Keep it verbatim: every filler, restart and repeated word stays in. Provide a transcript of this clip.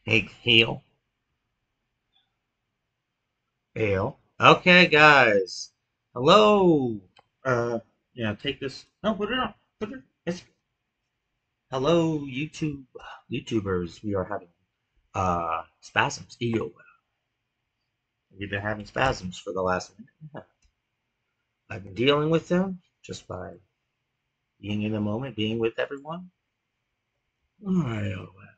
Egg heel. Ale. Okay, guys. Hello. Uh, yeah, take this. No, put it on. Put it. It's hello, YouTube. YouTubers. We are having uh spasms. Ew. We've been having spasms for the last minute. Yeah. I've been dealing with them just by being in the moment, being with everyone.